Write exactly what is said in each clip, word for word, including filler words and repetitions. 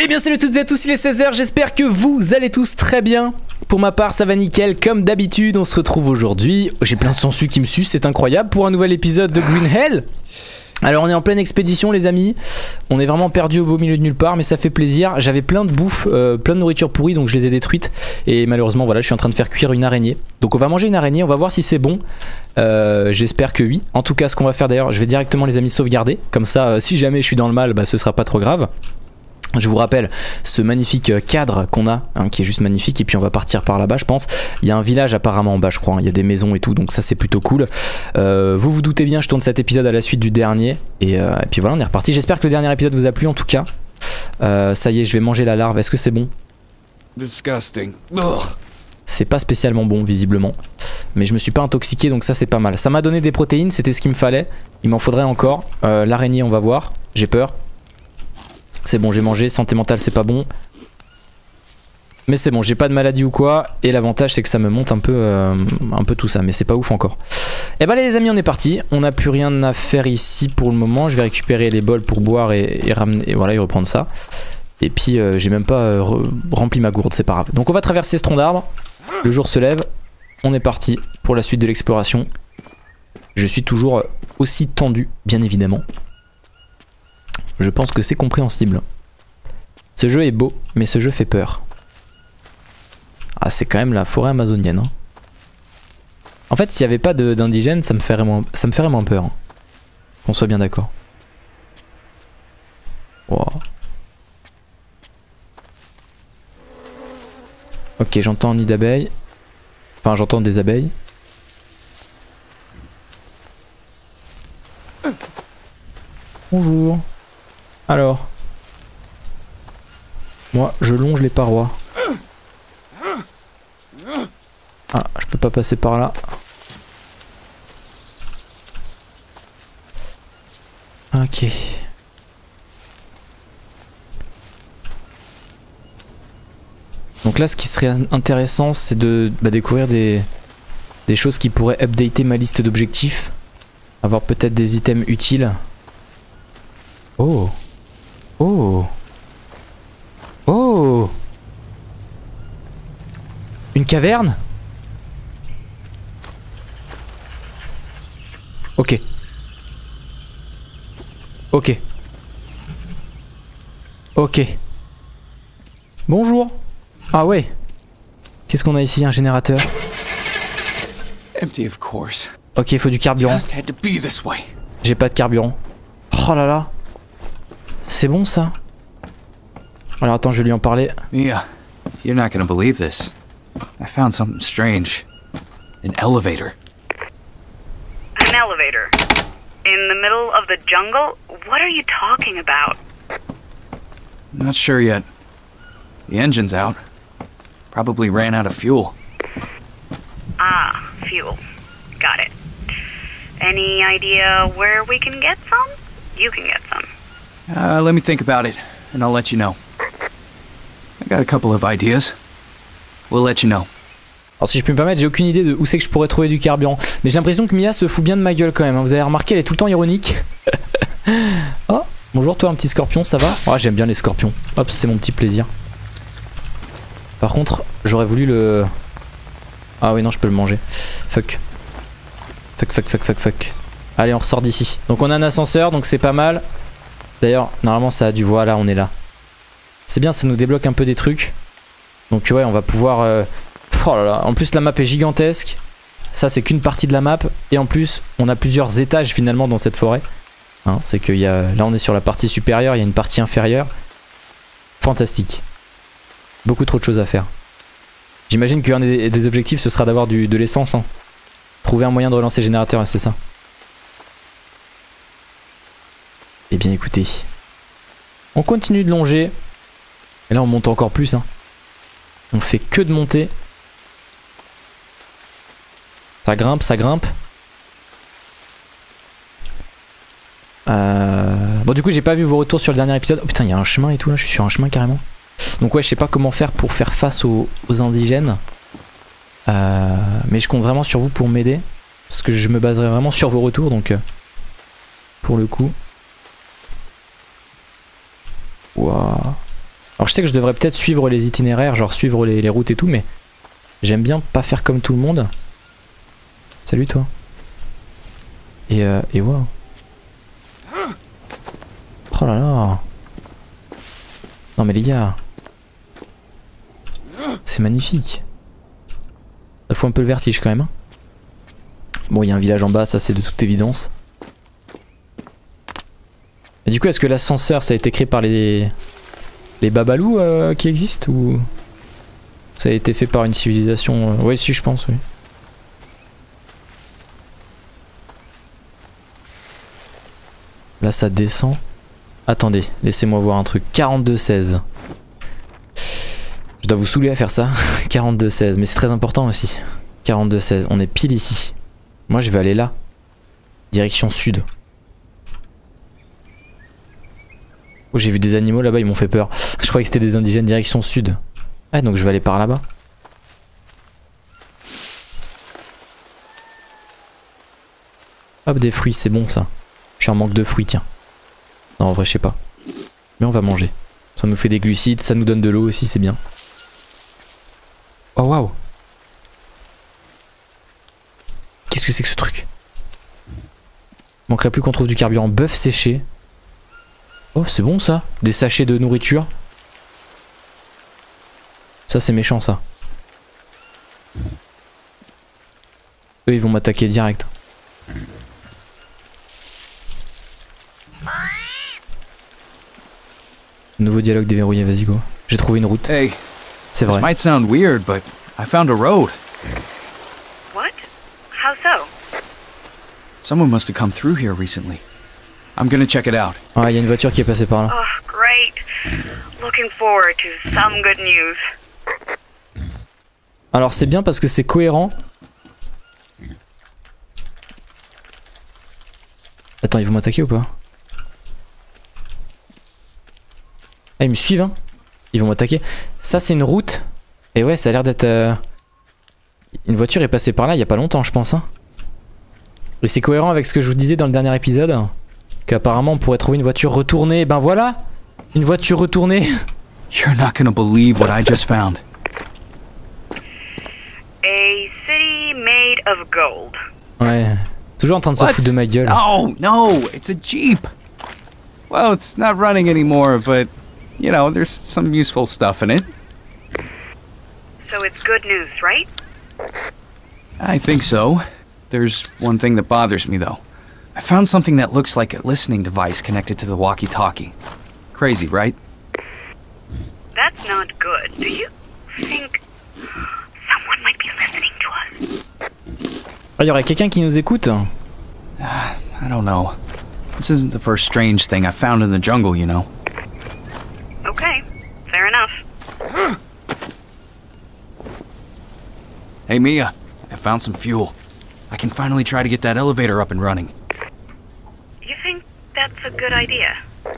bien salut à toutes et à tous, il est seize heures, j'espère que vous allez tous très bien. Pour ma part ça va nickel, comme d'habitude on se retrouve aujourd'hui. J'ai plein de sangsues qui me sucent, c'est incroyable, pour un nouvel épisode de Green Hell. Alors on est en pleine expédition les amis, on est vraiment perdu au beau milieu de nulle part mais ça fait plaisir. J'avais plein de bouffe, euh, plein de nourriture pourrie donc je les ai détruites. Et malheureusement voilà je suis en train de faire cuire une araignée. Donc on va manger une araignée, on va voir si c'est bon. euh, J'espère que oui. En tout cas ce qu'on va faire d'ailleurs, je vais directement les amis sauvegarder. Comme ça euh, si jamais je suis dans le mal bah, ce sera pas trop grave. Je vous rappelle ce magnifique cadre qu'on a, hein, qui est juste magnifique. Et puis on va partir par là-bas je pense. Il y a un village apparemment en bas je crois, hein. Il y a des maisons et tout, donc ça c'est plutôt cool. euh, Vous vous doutez bien, je tourne cet épisode à la suite du dernier. Et, euh, et puis voilà on est reparti. J'espère que le dernier épisode vous a plu en tout cas. euh, Ça y est je vais manger la larve, est-ce que c'est bon? Disgusting. C'est pas spécialement bon visiblement. Mais je me suis pas intoxiqué donc ça c'est pas mal. Ça m'a donné des protéines, c'était ce qu'il me fallait. Il m'en faudrait encore. euh, L'araignée on va voir, j'ai peur. C'est bon, j'ai mangé, santé mentale c'est pas bon. Mais c'est bon, j'ai pas de maladie ou quoi. Et l'avantage c'est que ça me monte un peu, euh, un peu tout ça, mais c'est pas ouf encore. Et bah les amis on est parti. On n'a plus rien à faire ici pour le moment. Je vais récupérer les bols pour boire et, et ramener, et voilà, et reprendre ça. Et puis euh, j'ai même pas euh, rempli ma gourde, c'est pas grave. Donc on va traverser ce tronc d'arbre. Le jour se lève. On est parti pour la suite de l'exploration. Je suis toujours aussi tendu, bien évidemment. Je pense que c'est compréhensible. Ce jeu est beau, mais ce jeu fait peur. Ah, c'est quand même la forêt amazonienne. Hein. En fait, s'il n'y avait pas d'indigènes, ça me ferait moins, ça me ferait moins peur. Hein. Qu'on soit bien d'accord. Wow. Ok, j'entends un nid d'abeilles. Enfin, j'entends des abeilles. Bonjour. Alors, moi je longe les parois. Ah, je peux pas passer par là. Ok. Donc là ce qui serait intéressant c'est de bah, découvrir des, des choses qui pourraient updater ma liste d'objectifs. Avoir peut-être des items utiles. Oh. Oh. Oh. Une caverne? Ok. Ok. Ok. Bonjour. Ah ouais. Qu'est-ce qu'on a ici? Un générateur. Empty of course. Ok, il faut du carburant. J'ai pas de carburant. Oh là là. C'est bon ça? Alors attends, je vais lui en parler. Mia, you're not gonna believe this. I found something strange. An elevator. An elevator? In the middle of the jungle? What are you talking about? Not sure yet. The engine's out. Probably ran out of fuel. Ah, fuel. Got it. Any idea where we can get some? You can get some. Uh, let me think about it, and I'll let you know. I got a couple of ideas. We'll let you know. Alors si je peux me permettre, j'ai aucune idée de où c'est que je pourrais trouver du carburant. Mais j'ai l'impression que Mia se fout bien de ma gueule quand même. Vous avez remarqué, elle est tout le temps ironique. Oh, bonjour toi un petit scorpion, ça va? Oh, j'aime bien les scorpions. Hop, c'est mon petit plaisir. Par contre, j'aurais voulu le... Ah oui non, je peux le manger. Fuck. Fuck, fuck, fuck, fuck, fuck. Allez, on ressort d'ici. Donc on a un ascenseur, donc c'est pas mal. D'ailleurs, normalement ça a dû... Voilà, on est là. C'est bien, ça nous débloque un peu des trucs. Donc ouais, on va pouvoir... Euh... Oh là là. En plus la map est gigantesque. Ça c'est qu'une partie de la map. Et en plus, on a plusieurs étages finalement dans cette forêt. Hein, c'est que y a... Là on est sur la partie supérieure, il y a une partie inférieure. Fantastique. Beaucoup trop de choses à faire. J'imagine qu'un des, des objectifs ce sera d'avoir de l'essence. Hein. Trouver un moyen de relancer le générateur, c'est ça. Eh bien écoutez, on continue de longer. Et là on monte encore plus. Hein. On fait que de monter. Ça grimpe, ça grimpe. Euh... Bon du coup j'ai pas vu vos retours sur le dernier épisode. Oh putain il y a un chemin et tout là, je suis sur un chemin carrément. Donc ouais je sais pas comment faire pour faire face aux, aux indigènes. Euh... Mais je compte vraiment sur vous pour m'aider. Parce que je me baserai vraiment sur vos retours donc... Euh... Pour le coup. Waouh. Alors je sais que je devrais peut-être suivre les itinéraires, genre suivre les, les routes et tout, mais j'aime bien pas faire comme tout le monde. Salut toi. Et euh, et waouh. Oh là là. Non mais les gars. C'est magnifique. Ça fout un peu le vertige quand même. Hein. Bon, il y a un village en bas, ça c'est de toute évidence. Et du coup, est-ce que l'ascenseur ça a été créé par les les babalous euh, qui existent ou ça a été fait par une civilisation euh... Ouais, si je pense, oui. Là ça descend. Attendez, laissez-moi voir un truc. quarante-deux seize. Je dois vous saouler à faire ça. quarante-deux seize, mais c'est très important aussi. quarante-deux seize, on est pile ici. Moi je vais aller là. Direction sud. Oh, j'ai vu des animaux là-bas, ils m'ont fait peur. Je croyais que c'était des indigènes direction sud. Ah, donc je vais aller par là-bas. Hop, des fruits, c'est bon ça. Je suis en manque de fruits, tiens. Non, en vrai, je sais pas. Mais on va manger. Ça nous fait des glucides, ça nous donne de l'eau aussi, c'est bien. Oh waouh. Qu'est-ce que c'est que ce truc? Manquerait plus qu'on trouve du carburant. Bœuf séché. Oh, c'est bon ça. Des sachets de nourriture. Ça, c'est méchant ça. Eux, ils vont m'attaquer direct. Nouveau dialogue déverrouillé, vas-y go. J'ai trouvé une route. Hey, c'est vrai. This might sound weird, but I found a road. What? How so? Someone must have come through here recently. I'm gonna check it out. Ah, il y a une voiture qui est passée par là. Oh, great. Looking forward to some good news. Alors c'est bien parce que c'est cohérent. Attends, ils vont m'attaquer ou pas? Ah, ils me suivent hein. Ils vont m'attaquer. Ça c'est une route. Et ouais, ça a l'air d'être... Euh... Une voiture est passée par là il y a pas longtemps je pense hein. Et c'est cohérent avec ce que je vous disais dans le dernier épisode. Qu'apparemment on pourrait trouver une voiture retournée. Ben voilà, une voiture retournée. You're not gonna believe what I just found. A city made of gold. Ouais, toujours en train de se What? foutre de ma gueule. No, no, it's a Jeep. Well, it's not running anymore, but, you know, there's some useful stuff in it. So it's good news, right? I think so. There's one thing that bothers me, though. I found something that looks like a listening device connected to the walkie-talkie. Crazy, right? That's not good. Do you think someone might be listening to us? Ah, y aurait quelqu'un qui nous écoute? I don't know. This isn't the first strange thing I found in the jungle, you know. Okay, fair enough. Hey, Mia, I found some fuel. I can finally try to get that elevator up and running. You think that's a good idea?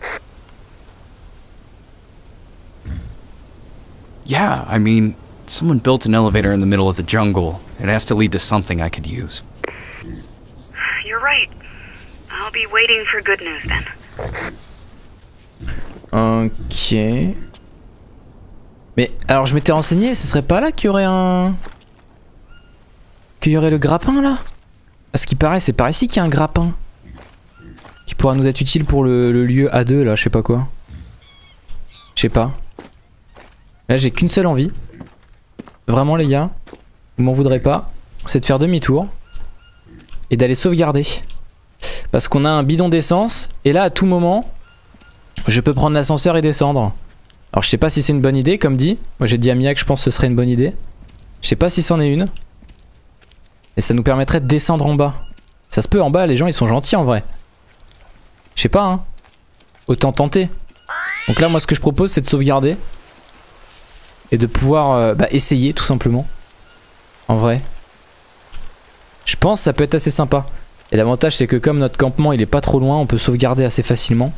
Yeah, I mean, someone built an elevator in the middle of the jungle. It has to lead to something I could use. You're right. I'll be waiting for good news then. Ok. Mais alors je m'étais renseigné, ce serait pas là qu'il y aurait un... Qu'il y aurait le grappin là? À ce qui paraît, c'est par ici qu'il y a un grappin. Qui pourra nous être utile pour le, le lieu A deux là, je sais pas quoi. Je sais pas. Là j'ai qu'une seule envie. Vraiment les gars, vous m'en voudrez pas. C'est de faire demi-tour. Et d'aller sauvegarder. Parce qu'on a un bidon d'essence. Et là à tout moment, je peux prendre l'ascenseur et descendre. Alors je sais pas si c'est une bonne idée comme dit. Moi j'ai dit à Mia que je pense que ce serait une bonne idée. Je sais pas si c'en est une. Et ça nous permettrait de descendre en bas. Ça se peut en bas, les gens ils sont gentils en vrai. Je sais pas hein. Autant tenter. Donc là moi ce que je propose c'est de sauvegarder. Et de pouvoir euh, bah, essayer tout simplement. En vrai. Je pense que ça peut être assez sympa. Et l'avantage c'est que comme notre campement il est pas trop loin, on peut sauvegarder assez facilement.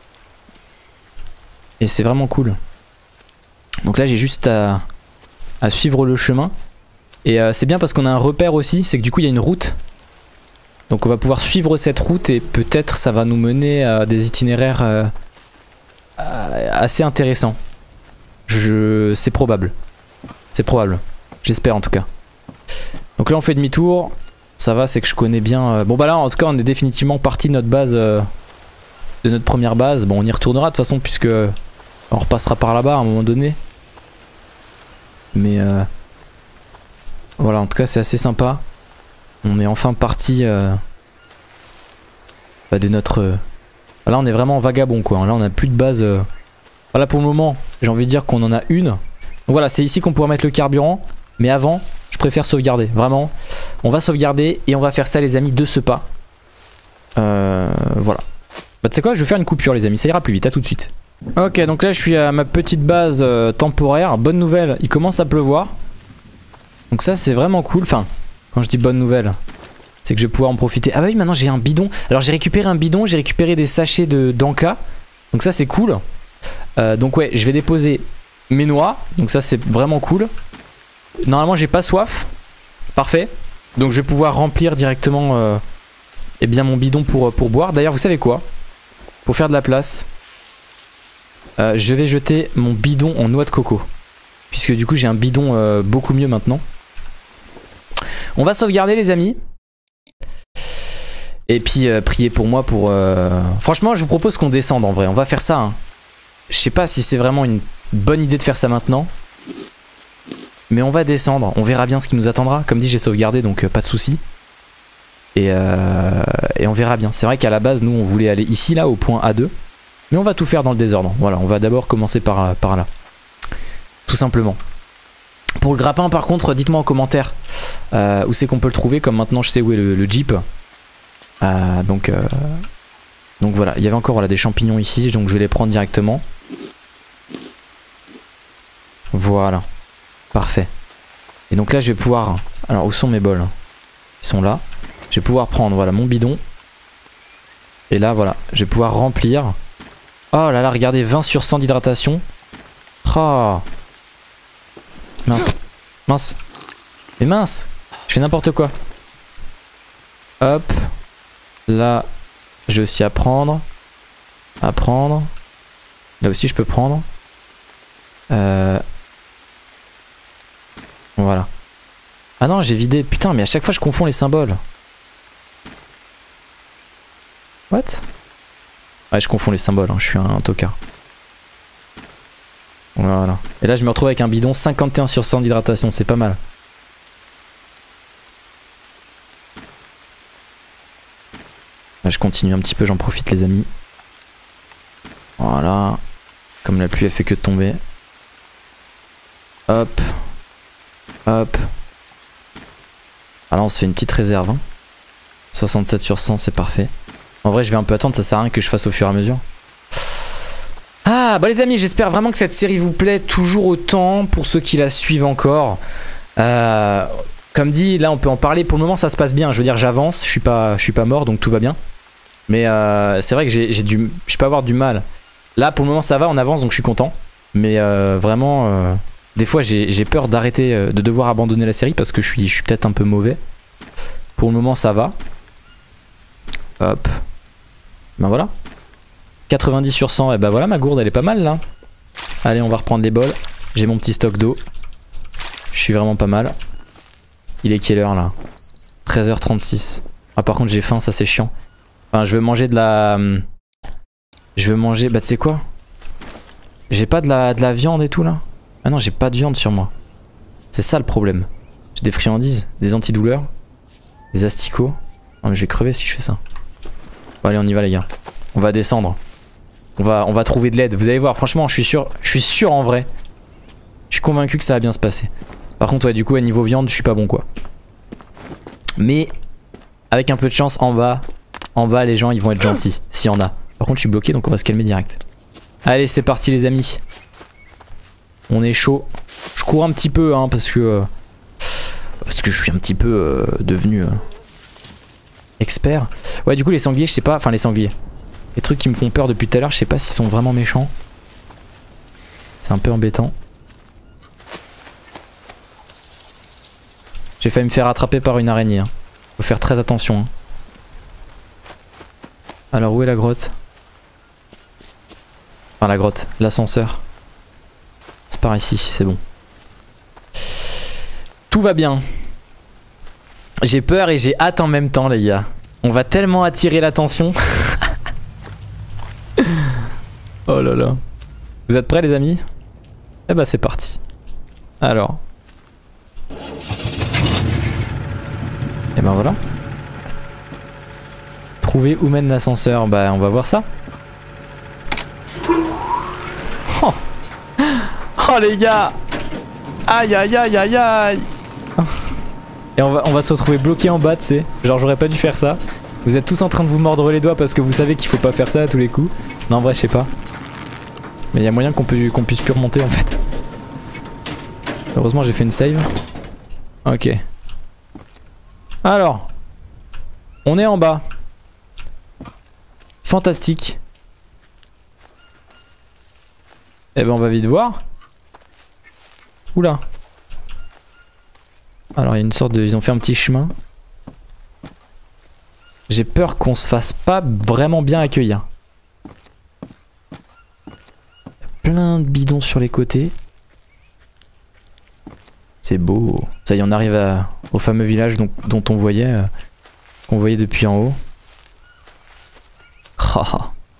Et c'est vraiment cool. Donc là j'ai juste à, à suivre le chemin. Et euh, c'est bien parce qu'on a un repère aussi, c'est que du coup il y a une route. Donc on va pouvoir suivre cette route et peut-être ça va nous mener à des itinéraires euh, assez intéressants. Je... C'est probable. C'est probable. J'espère en tout cas. Donc là on fait demi-tour. Ça va, c'est que je connais bien... Euh... Bon bah là en tout cas on est définitivement parti de notre base... Euh... De notre première base. Bon on y retournera de toute façon puisque... On repassera par là-bas à un moment donné. Mais... Euh... Voilà, en tout cas c'est assez sympa. On est enfin parti... Euh... Bah, de notre... Euh... Là on est vraiment vagabond quoi. Là on a plus de base... Euh... Voilà pour le moment, j'ai envie de dire qu'on en a une. Donc voilà, c'est ici qu'on pourra mettre le carburant. Mais avant, je préfère sauvegarder. Vraiment, on va sauvegarder et on va faire ça les amis de ce pas. Euh, voilà. Bah tu sais quoi, je vais faire une coupure les amis, ça ira plus vite, à tout de suite. Ok, donc là je suis à ma petite base euh, temporaire. Bonne nouvelle, il commence à pleuvoir. Donc ça c'est vraiment cool. Enfin, quand je dis bonne nouvelle, c'est que je vais pouvoir en profiter. Ah bah oui, maintenant j'ai un bidon. Alors j'ai récupéré un bidon, j'ai récupéré des sachets de d'Anka. Donc ça c'est cool. Euh, donc ouais, je vais déposer mes noix. Donc ça c'est vraiment cool. Normalement j'ai pas soif. Parfait. Donc je vais pouvoir remplir directement euh, eh bien, mon bidon pour, pour boire. D'ailleurs vous savez quoi? Pour faire de la place, euh, je vais jeter mon bidon en noix de coco. Puisque du coup j'ai un bidon euh, beaucoup mieux maintenant. On va sauvegarder les amis. Et puis euh, priez pour moi pour... Euh... Franchement je vous propose qu'on descende en vrai. On va faire ça hein. Je sais pas si c'est vraiment une bonne idée de faire ça maintenant. Mais on va descendre, on verra bien ce qui nous attendra. Comme dit j'ai sauvegardé donc euh, pas de soucis. Et, euh, et on verra bien. C'est vrai qu'à la base nous on voulait aller ici là au point A deux. Mais on va tout faire dans le désordre. Voilà, on va d'abord commencer par, par là. Tout simplement. Pour le grappin par contre dites-moi en commentaire euh, où c'est qu'on peut le trouver. Comme maintenant je sais où est le, le jeep. euh, Donc euh, Donc voilà, il y avait encore voilà, des champignons ici. Donc je vais les prendre directement. Voilà. Parfait. Et donc là je vais pouvoir... Alors où sont mes bols? Ils sont là. Je vais pouvoir prendre voilà mon bidon. Et là voilà, je vais pouvoir remplir. Oh là là, regardez, vingt sur cent d'hydratation. Oh. Mince. Mince. Mais mince. Je fais n'importe quoi. Hop. Là, j'ai aussi à prendre. À prendre. Là aussi je peux prendre. Euh... Voilà. Ah non, j'ai vidé. Putain, mais à chaque fois je confonds les symboles. What? Ouais, je confonds les symboles, hein. Je suis un, un tocard. Voilà. Et là je me retrouve avec un bidon cinquante et un sur cent d'hydratation, c'est pas mal. Là je continue un petit peu, j'en profite les amis. Voilà. Comme la pluie elle fait que de tomber. Hop. Hop. Ah là on se fait une petite réserve hein. soixante-sept sur cent c'est parfait. En vrai je vais un peu attendre, ça sert à rien que je fasse au fur et à mesure. Ah bah les amis, j'espère vraiment que cette série vous plaît toujours autant pour ceux qui la suivent encore. euh, Comme dit, là on peut en parler, pour le moment ça se passe bien. Je veux dire j'avance, je suis pas, je suis pas mort donc tout va bien. Mais euh, c'est vrai que j'ai du, je peux avoir du mal. Là pour le moment ça va, on avance donc je suis content. Mais euh, vraiment... Euh, Des fois j'ai peur d'arrêter, euh, de devoir abandonner la série parce que je suis, je suis peut-être un peu mauvais. Pour le moment ça va. Hop. Ben voilà. quatre-vingt-dix sur cent, et ben voilà ma gourde elle est pas mal là. Allez on va reprendre les bols. J'ai mon petit stock d'eau. Je suis vraiment pas mal. Il est quelle heure là? treize heures trente-six. Ah par contre j'ai faim, ça c'est chiant. Enfin je veux manger de la... Je veux manger... Bah tu sais quoi? J'ai pas de la, de la viande et tout là? Ah non j'ai pas de viande sur moi. C'est ça le problème. J'ai des friandises, des antidouleurs, des asticots. Oh mais je vais crever si je fais ça. Bon allez on y va les gars. On va descendre. On va, on va trouver de l'aide. Vous allez voir franchement je suis sûr. Je suis sûr en vrai. Je suis convaincu que ça va bien se passer. Par contre ouais du coup à niveau viande je suis pas bon quoi. Mais avec un peu de chance en bas. En bas les gens ils vont être gentils. S'il y en a. Par contre je suis bloqué donc on va se calmer direct. Allez c'est parti les amis. On est chaud. Je cours un petit peu hein, parce que euh, parce que je suis un petit peu euh, devenu euh, expert. Ouais du coup les sangliers je sais pas. Enfin les sangliers. Les trucs qui me font peur depuis tout à l'heure je sais pas s'ils sont vraiment méchants. C'est un peu embêtant. J'ai failli me faire attraper par une araignée hein. Faut faire très attention hein. Alors où est la grotte? Enfin la grotte, l'ascenseur. C'est par ici, c'est bon. Tout va bien. J'ai peur et j'ai hâte en même temps les gars. On va tellement attirer l'attention. Oh là là. Vous êtes prêts les amis? Eh bah c'est parti. Alors. Et ben voilà. Trouver où mène l'ascenseur. Bah on va voir ça. Oh, oh les gars. Aïe aïe aïe aïe aïe. Et on va, on va se retrouver bloqué en bas, tu sais. Genre j'aurais pas dû faire ça. Vous êtes tous en train de vous mordre les doigts parce que vous savez qu'il faut pas faire ça à tous les coups. Non en vrai je sais pas. Mais il y a moyen qu'on peut, qu'on puisse plus remonter en fait. Heureusement j'ai fait une save. Ok. Alors. On est en bas. Fantastique. Eh ben on va vite voir. Oula. Alors il y a une sorte de... Ils ont fait un petit chemin. J'ai peur qu'on se fasse pas vraiment bien accueillir. Plein de bidons sur les côtés. C'est beau. Ça y est, on arrive à, au fameux village dont, dont on voyait, euh, qu'on voyait depuis en haut. Oh.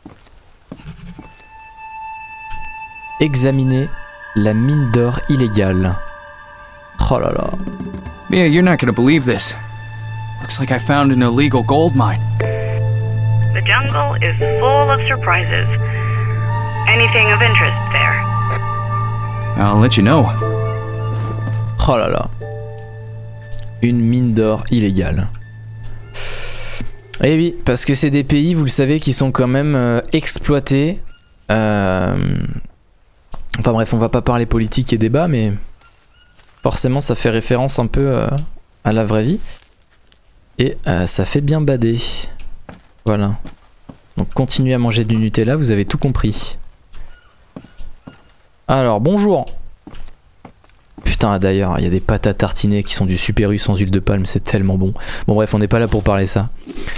Examiner la mine d'or illégale. Oh là là. Mia, you're not gonna believe this. Looks like I found an illegal gold mine. The jungle is full of surprises. Anything of interest there? I'll let you know. Oh là là. Une mine d'or illégale. Eh oui, parce que c'est des pays, vous le savez, qui sont quand même euh, exploités. Euh... Enfin bref, on va pas parler politique et débat, mais forcément ça fait référence un peu euh, à la vraie vie. Et euh, ça fait bien bader. Voilà. Donc continuez à manger du Nutella, vous avez tout compris. Alors, bonjour. Putain, d'ailleurs, il y a des pâtes à tartiner qui sont du Super U sans huile de palme, c'est tellement bon. Bon bref, on n'est pas là pour parler ça.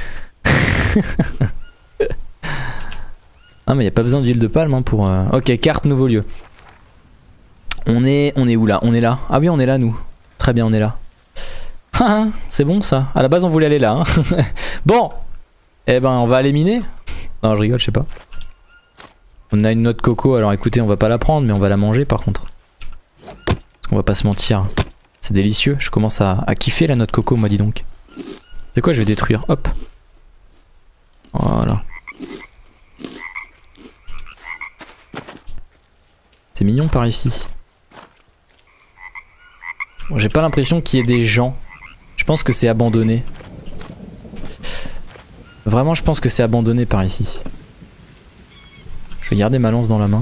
Ah mais il n'y a pas besoin d'huile de palme hein, pour... Euh... Ok, carte nouveau lieu. On est, on est où là? On est là. Ah oui, on est là nous. Très bien, on est là. C'est bon ça. À la base on voulait aller là. Hein. Bon. Eh ben on va aller miner. Non je rigole, je sais pas. On a une noix de coco, alors écoutez on va pas la prendre mais on va la manger par contre. Parce qu'on va pas se mentir. C'est délicieux, je commence à, à kiffer la noix de coco moi dis donc. C'est quoi je vais détruire, hop. Voilà. C'est mignon par ici. Bon, j'ai pas l'impression qu'il y ait des gens. Je pense que c'est abandonné. Vraiment je pense que c'est abandonné par ici. Je vais garder ma lance dans la main.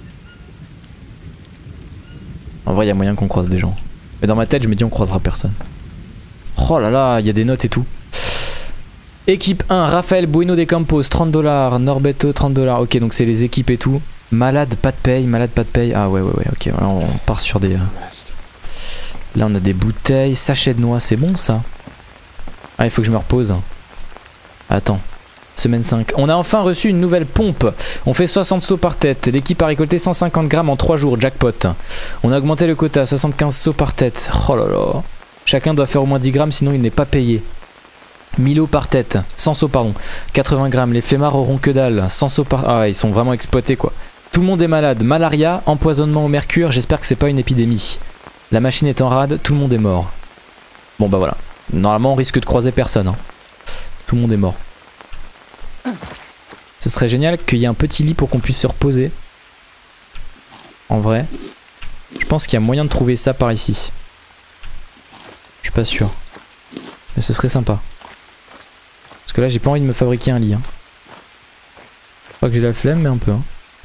En vrai il y a moyen qu'on croise des gens. Mais dans ma tête je me dis on croisera personne. Oh là là, il y a des notes et tout. Équipe un, Raphaël Bueno de Campos, trente dollars. Norberto, trente dollars. Ok donc c'est les équipes et tout. Malade, pas de paye, malade, pas de paye. Ah ouais ouais ouais ok, voilà, on part sur des... Là on a des bouteilles, sachet de noix, c'est bon ça. Ah il faut que je me repose. Attends, semaine cinq. On a enfin reçu une nouvelle pompe. On fait soixante seaux par tête. L'équipe a récolté cent cinquante grammes en trois jours, jackpot. On a augmenté le quota, soixante-quinze seaux par tête. Oh là là. Chacun doit faire au moins dix grammes sinon il n'est pas payé. mille eaux par tête, cent seaux pardon. quatre-vingts grammes, les flemmards auront que dalle. cent seaux par... Ah ils sont vraiment exploités quoi. Tout le monde est malade, malaria, empoisonnement au mercure, j'espère que c'est pas une épidémie. La machine est en rade, tout le monde est mort. Bon bah voilà, normalement on risque de croiser personne. Hein. Tout le monde est mort. Ce serait génial qu'il y ait un petit lit pour qu'on puisse se reposer. En vrai, je pense qu'il y a moyen de trouver ça par ici. Je suis pas sûr. Mais ce serait sympa. Parce que là j'ai pas envie de me fabriquer un lit. Hein. Pas que j'ai la flemme mais un peu. Hein.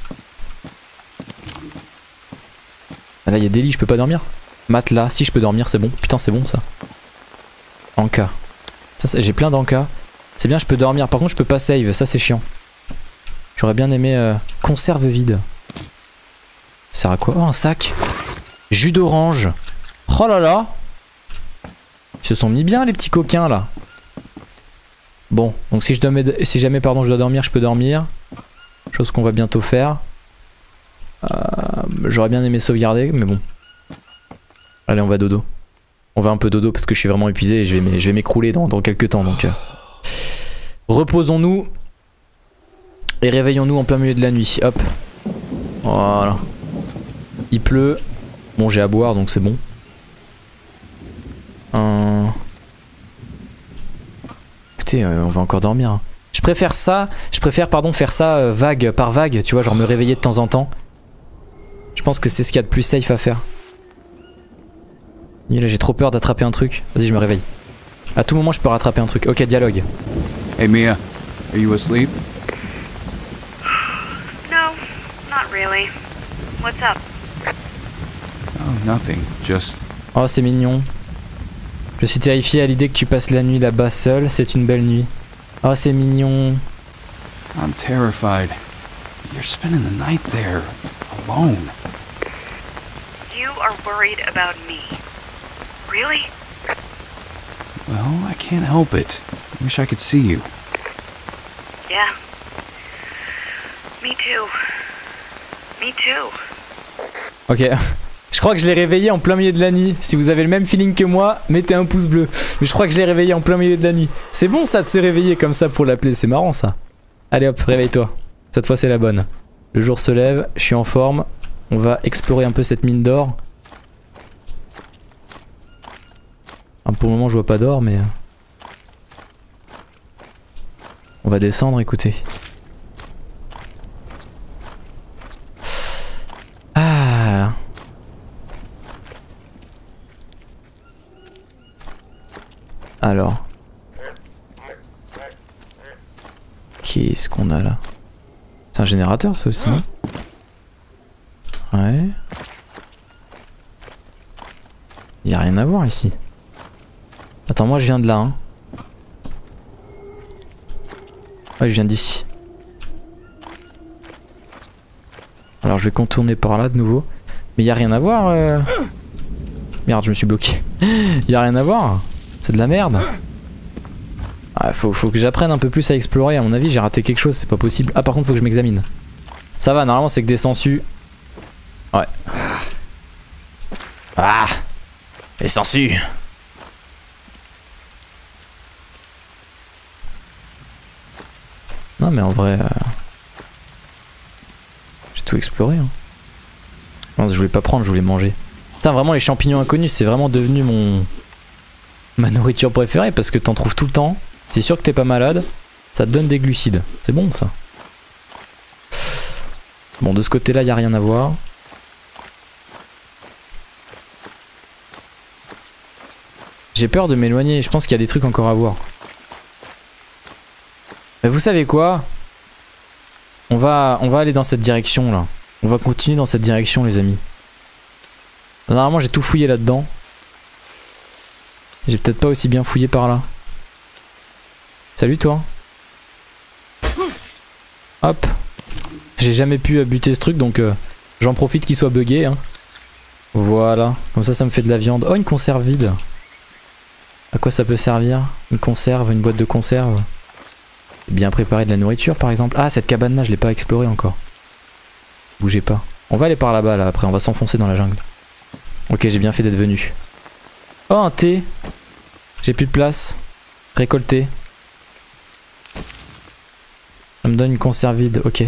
Ah là il y a des lits, je peux pas dormir. Matelas, si je peux dormir c'est bon. Putain c'est bon ça. Anka. Ça, j'ai plein d'Anka. C'est bien je peux dormir, par contre je peux pas save, ça c'est chiant. J'aurais bien aimé euh, conserve vide. Ça sert à quoi? Oh un sac. Jus d'orange. Oh là là. Ils se sont mis bien les petits coquins là. Bon, donc si, je dois si jamais pardon, je dois dormir, je peux dormir. Chose qu'on va bientôt faire. Euh, J'aurais bien aimé sauvegarder, mais bon. Allez, on va dodo. On va un peu dodo parce que je suis vraiment épuisé et je vais m'écrouler dans, dans quelques temps. Donc, euh. reposons-nous et réveillons-nous en plein milieu de la nuit. Hop. Voilà. Il pleut. Bon, j'ai à boire donc c'est bon. Euh... Écoutez, euh, on va encore dormir. Hein. Je préfère ça, je préfère pardon faire ça euh, vague par vague, tu vois, genre me réveiller de temps en temps. Je pense que c'est ce qu'il y a de plus safe à faire. Là j'ai trop peur d'attraper un truc. Vas-y, je me réveille. À tout moment je peux rattraper un truc. Ok, dialogue. Hey Mia, are you asleep? No, not really. What's up? Oh, nothing. Just... Oh, c'est mignon. Je suis terrifié à l'idée que tu passes la nuit là-bas seul. C'est une belle nuit. Oh, c'est mignon. I'm terrified. You're spending the night there, alone. You are worried about me. Really? Well, I can't help it. I wish I could see you. Yeah. Me too. Me too. Ok. Je crois que je l'ai réveillé en plein milieu de la nuit. Si vous avez le même feeling que moi, mettez un pouce bleu. Mais je crois que je l'ai réveillé en plein milieu de la nuit. C'est bon ça de se réveiller comme ça pour l'appeler, c'est marrant ça. Allez hop, réveille-toi. Cette fois c'est la bonne. Le jour se lève, je suis en forme. On va explorer un peu cette mine d'or. Ah, pour le moment je vois pas d'or mais... On va descendre, écoutez. Ah. Alors. Qu'est-ce qu'on a là? C'est un générateur ça aussi, non? Ouais. Y a rien à voir ici. Attends, moi je viens de là, hein. Ouais, je viens d'ici. Alors je vais contourner par là de nouveau. Mais y a rien à voir. Euh... Merde, je me suis bloqué. Y a rien à voir. C'est de la merde. Ah, faut, faut que j'apprenne un peu plus à explorer. À mon avis, j'ai raté quelque chose. C'est pas possible. Ah, par contre, faut que je m'examine. Ça va, normalement, c'est que des sangsues. Ouais. Ah, les sangsues. Non, mais en vrai. Euh... J'ai tout exploré. Hein. Non, je voulais pas prendre, je voulais manger. Putain, vraiment, les champignons inconnus, c'est vraiment devenu mon. Ma nourriture préférée parce que t'en trouves tout le temps. C'est sûr que t'es pas malade. Ça te donne des glucides. C'est bon ça. Bon, de ce côté-là, y a rien à voir. J'ai peur de m'éloigner. Je pense qu'il y a des trucs encore à voir. Mais vous savez quoi? On va, on va aller dans cette direction là. On va continuer dans cette direction, les amis. Normalement, j'ai tout fouillé là-dedans. J'ai peut-être pas aussi bien fouillé par là. Salut toi. Hop. J'ai jamais pu buter ce truc donc euh, j'en profite qu'il soit buggé. Hein. Voilà. Comme ça, ça me fait de la viande. Oh, une conserve vide. À quoi ça peut servir? Une conserve, une boîte de conserve. Bien préparer de la nourriture par exemple. Ah, cette cabane là, je l'ai pas explorée encore. Bougez pas. On va aller par là-bas là après, on va s'enfoncer dans la jungle. Ok, j'ai bien fait d'être venu. Oh, un thé. J'ai plus de place. Récolter. Ça me donne une conserve vide, ok.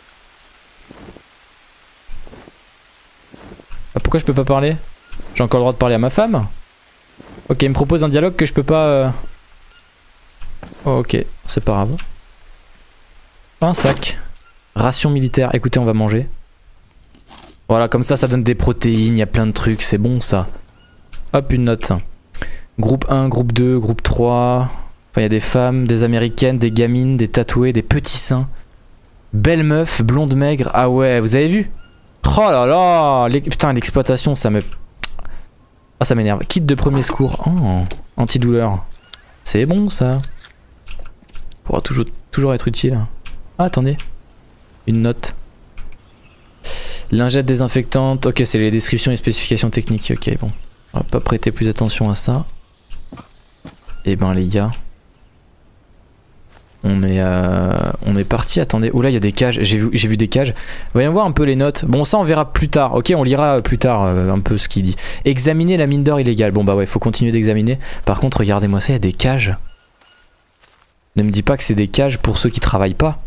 Ah, pourquoi je peux pas parler? J'ai encore le droit de parler à ma femme? Ok, il me propose un dialogue que je peux pas... Euh... Oh, ok, c'est pas grave. Un sac. Ration militaire. Écoutez, on va manger. Voilà, comme ça, ça donne des protéines, il y a plein de trucs, c'est bon ça. Hop, une note. Groupe un, groupe deux, groupe trois. Enfin, il y a des femmes, des américaines, des gamines, des tatouées, des petits seins. Belle meuf, blonde maigre. Ah ouais, vous avez vu? Oh là là, putain, l'exploitation, ça me... Ah, ça m'énerve. Kit de premier secours. Oh, antidouleur. C'est bon ça. Pourra toujours, toujours être utile. Ah, attendez. Une note. Lingette désinfectante. Ok, c'est les descriptions et spécifications techniques. Ok, bon. On va pas prêter plus attention à ça. Et ben les gars. On est, euh, on est parti, attendez. Oh là, il y a des cages, j'ai vu, j'ai vu des cages. Voyons voir un peu les notes. Bon, ça on verra plus tard. Ok, on lira plus tard euh, un peu ce qu'il dit. Examiner la mine d'or illégale. Bon bah ouais, faut continuer d'examiner. Par contre, regardez-moi ça, il y a des cages. Ne me dis pas que c'est des cages pour ceux qui travaillent pas.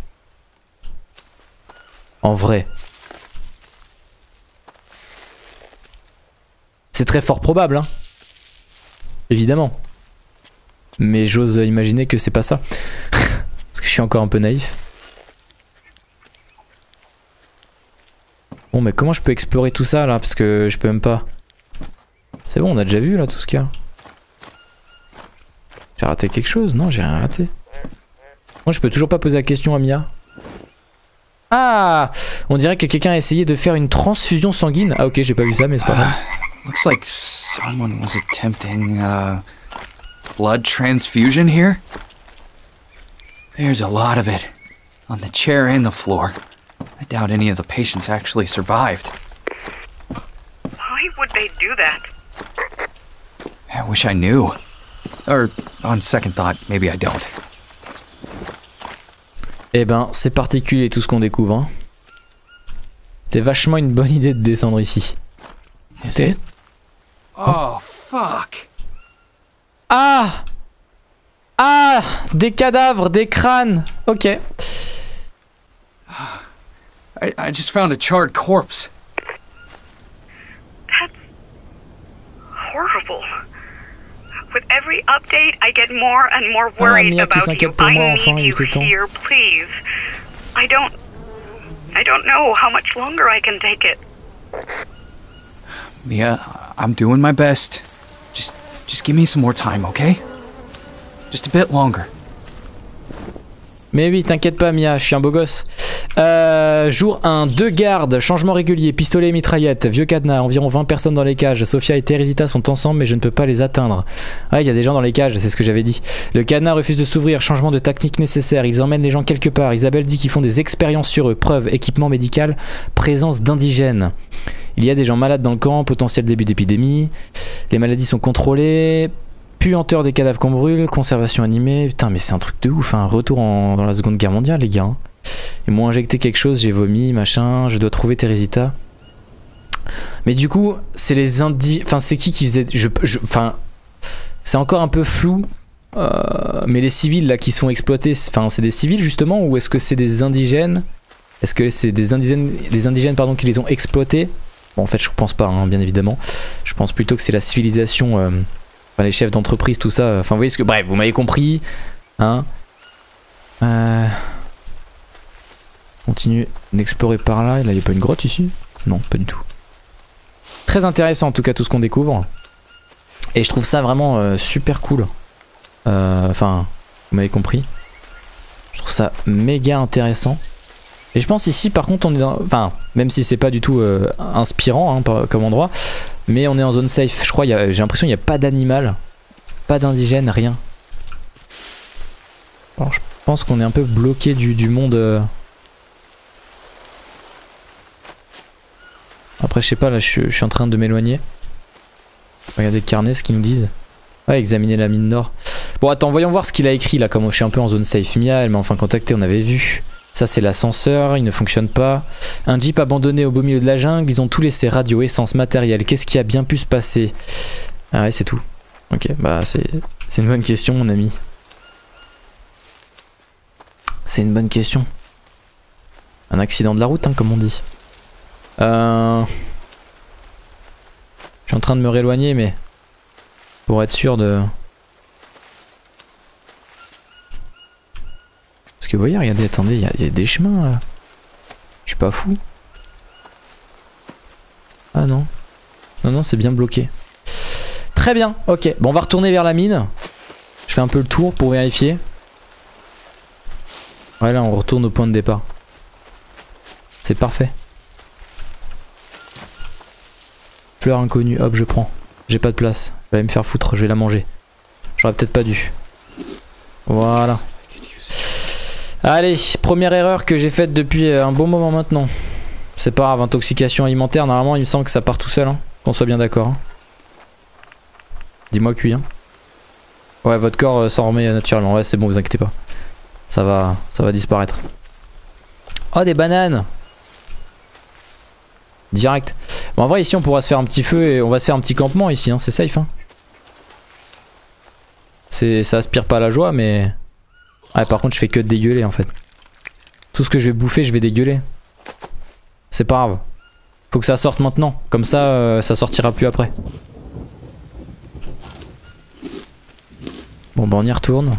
En vrai. C'est très fort probable, hein. Évidemment. Mais j'ose imaginer que c'est pas ça. Parce que je suis encore un peu naïf. Bon mais comment je peux explorer tout ça là? Parce que je peux même pas. C'est bon, on a déjà vu là tout ce qu'il y a. J'ai raté quelque chose? Non, j'ai rien raté. Moi je peux toujours pas poser la question à Mia. Ah, on dirait que quelqu'un a essayé de faire une transfusion sanguine. Ah ok, j'ai pas vu ça mais c'est pas grave. Uh, looks like someone was attempting uh, blood transfusion here. There's a lot of it, on the chair and the floor. I doubt any of the patients actually survived. Why would they do that? I wish I knew. Or, on second thought, maybe I don't. Eh ben, c'est particulier tout ce qu'on découvre. Hein. C'était vachement une bonne idée de descendre ici. Is it? Oh, fuck. Ah! Ah! Des cadavres, des crânes. Ok. I, I just found a charred corpse. That's horrible. With every update, I get more and more worried Mia qui about you. s'inquiète pour moi, I enfin, need il you était temps. here, please. I don't... I don't know how much longer I can take it. Mia, I'm doing my best. Just, just give me some more time, okay? Just a bit longer. Mais oui, t'inquiète pas Mia, je suis un beau gosse. Euh, jour un, deux gardes, changement régulier, pistolet et mitraillette, vieux cadenas, environ vingt personnes dans les cages. Sofia et Teresita sont ensemble mais je ne peux pas les atteindre. Ouais, il y a des gens dans les cages, c'est ce que j'avais dit. Le cadenas refuse de s'ouvrir, changement de tactique nécessaire, ils emmènent les gens quelque part. Isabelle dit qu'ils font des expériences sur eux, preuve, équipement médical, présence d'indigènes. Il y a des gens malades dans le camp, potentiel début d'épidémie. Les maladies sont contrôlées. Puanteur des cadavres qu'on brûle, conservation animée. Putain, mais c'est un truc de ouf, un retour en, dans la Seconde Guerre mondiale, les gars. Ils m'ont injecté quelque chose, j'ai vomi, machin. Je dois trouver Teresita. Mais du coup, c'est les indigènes. Enfin, c'est qui qui faisait. Je, je, enfin, c'est encore un peu flou. Euh, mais les civils là qui sont exploités, enfin, c'est des civils justement, ou est-ce que c'est des indigènes? Est-ce que c'est des indigènes, des indigènes pardon, qui les ont exploités? Bon, en fait, je pense pas, hein, bien évidemment. Je pense plutôt que c'est la civilisation. Euh, Enfin, les chefs d'entreprise, tout ça. Enfin, vous voyez ce que. Bref, vous m'avez compris. Hein. Euh... Continue d'explorer par là. Là, il n'y a pas une grotte ici? Non, pas du tout. Très intéressant, en tout cas, tout ce qu'on découvre. Et je trouve ça vraiment euh, super cool. Euh, enfin, vous m'avez compris. Je trouve ça méga intéressant. Et je pense ici, par contre, on est dans. Enfin, même si c'est pas du tout euh, inspirant hein, comme endroit. Mais on est en zone safe, je crois, j'ai l'impression qu'il n'y a pas d'animal, pas d'indigène, rien. Alors je pense qu'on est un peu bloqué du, du monde. Euh... Après je sais pas, là je, je suis en train de m'éloigner. Regardez le carnet, ce qu'ils nous disent. Ouais, examiner la mine d'or. Bon attends, voyons voir ce qu'il a écrit là, comme je suis un peu en zone safe. Mia, elle m'a enfin contacté, on avait vu. Ça c'est l'ascenseur, il ne fonctionne pas. Un jeep abandonné au beau milieu de la jungle, ils ont tout laissé, radio, essence, matériel. Qu'est-ce qui a bien pu se passer? Ah ouais, c'est tout. Ok, bah c'est une bonne question mon ami. C'est une bonne question. Un accident de la route, hein, comme on dit. Euh... Je suis en train de me rééloigner, mais pour être sûr de... Parce que vous voyez, regardez, attendez, il y, y a des chemins là. Je suis pas fou. Ah non. Non, non, c'est bien bloqué. Très bien, ok. Bon, on va retourner vers la mine. Je fais un peu le tour pour vérifier. Ouais, là, on retourne au point de départ. C'est parfait. Fleur inconnue, hop, je prends. J'ai pas de place. Je vais aller me faire foutre, je vais la manger. J'aurais peut-être pas dû. Voilà. Allez, première erreur que j'ai faite depuis un bon moment maintenant. C'est pas grave, intoxication alimentaire, normalement il me semble que ça part tout seul, hein, qu'on soit bien d'accord. Hein. Dis-moi que oui. Hein. Ouais, votre corps euh, s'en remet naturellement, ouais c'est bon, vous inquiétez pas. Ça va, ça va disparaître. Oh, des bananes! Direct. Bon, en vrai, ici, on pourra se faire un petit feu et on va se faire un petit campement ici, hein. C'est safe, hein. C'est, ça aspire pas à la joie, mais... Ouais, par contre, je fais que de dégueuler, en fait. Tout ce que je vais bouffer, je vais dégueuler. C'est pas grave. Faut que ça sorte maintenant. Comme ça, euh, ça sortira plus après. Bon, bah, on y retourne.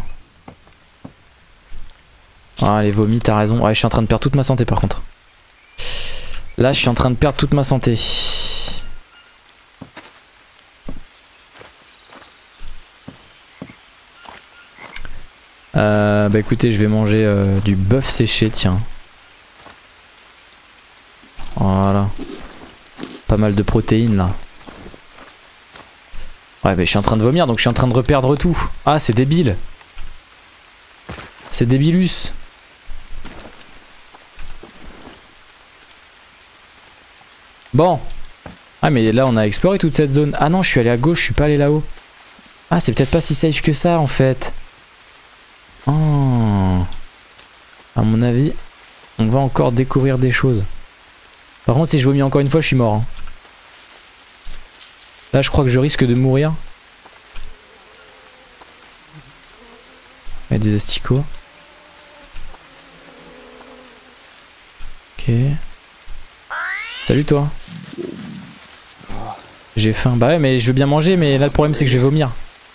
Ah, les vomis, t'as raison. Ouais, je suis en train de perdre toute ma santé, par contre. Là, je suis en train de perdre toute ma santé. Euh, bah écoutez, je vais manger euh, du bœuf séché, tiens. Voilà. Pas mal de protéines là. Ouais, bah je suis en train de vomir, donc je suis en train de reperdre tout. Ah, c'est débile. C'est débilus. Bon. Ah, mais là, on a exploré toute cette zone. Ah non, je suis allé à gauche, je suis pas allé là-haut. Ah, c'est peut-être pas si safe que ça, en fait. Oh. À mon avis, on va encore découvrir des choses. Par contre, si je vomis encore une fois, je suis mort. Hein. Là, je crois que je risque de mourir. Il y a des asticots. Ok. Salut toi. J'ai faim. Bah ouais, mais je veux bien manger, mais là le problème c'est que je vais vomir.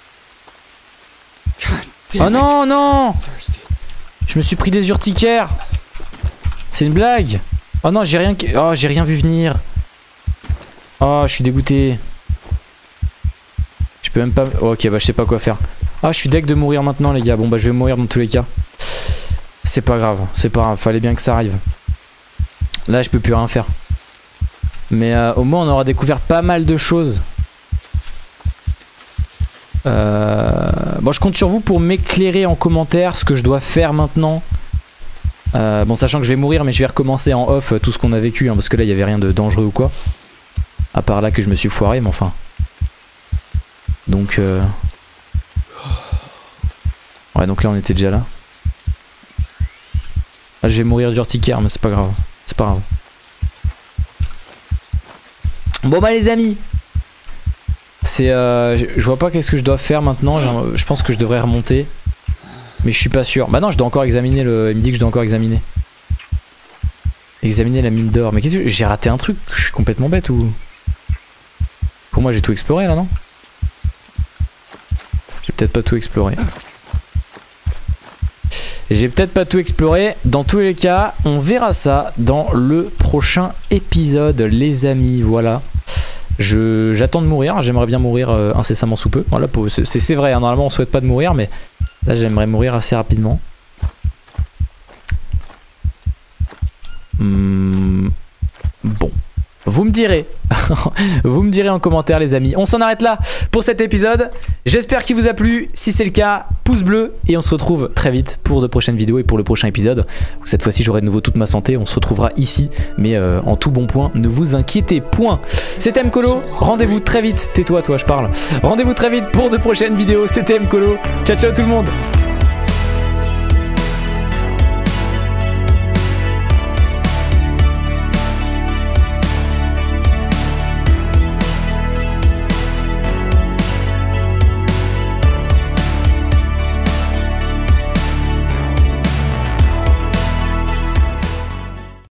Oh non, non! Je me suis pris des urticaires. C'est une blague. Oh non, j'ai rien, oh, j'ai rien vu venir. Oh, je suis dégoûté. Je peux même pas... Oh, ok, bah je sais pas quoi faire. Ah, je suis deg de mourir maintenant les gars. Bon bah je vais mourir dans tous les cas. C'est pas grave, c'est pas grave. Fallait bien que ça arrive. Là je peux plus rien faire. Mais euh, au moins on aura découvert pas mal de choses. Euh... Bon, je compte sur vous pour m'éclairer en commentaire ce que je dois faire maintenant. Euh, bon, sachant que je vais mourir, mais je vais recommencer en off tout ce qu'on a vécu, hein, parce que là il y avait rien de dangereux ou quoi. À part là que je me suis foiré, mais enfin. Donc euh... ouais, donc là on était déjà là. Là je vais mourir d'urticaire, mais c'est pas grave. C'est pas grave. Bon bah les amis, c'est euh, je vois pas qu'est-ce que je dois faire maintenant. Je pense que je devrais remonter, mais je suis pas sûr. Bah non, je dois encore examiner le. Il me dit que je dois encore examiner. Examiner la mine d'or. Mais qu'est-ce que j'ai raté un truc? Je suis complètement bête ou? Pour moi j'ai tout exploré là, non? J'ai peut-être pas tout exploré. J'ai peut-être pas tout exploré. Dans tous les cas, on verra ça dans le prochain épisode, les amis. Voilà. Je, j'attends de mourir. J'aimerais bien mourir euh, incessamment sous peu. Voilà, c'est vrai. Hein, normalement, on souhaite pas de mourir, mais là, j'aimerais mourir assez rapidement. Hum, bon. Vous me direz, vous me direz en commentaire les amis. On s'en arrête là pour cet épisode. J'espère qu'il vous a plu. Si c'est le cas, pouce bleu. Et on se retrouve très vite pour de prochaines vidéos et pour le prochain épisode. Cette fois-ci j'aurai de nouveau toute ma santé. On se retrouvera ici, mais euh, en tout bon point. Ne vous inquiétez point. C'était Mkolo. Rendez-vous très vite. Tais-toi, toi je parle. Rendez-vous très vite pour de prochaines vidéos. C'était Mkolo. Ciao ciao tout le monde.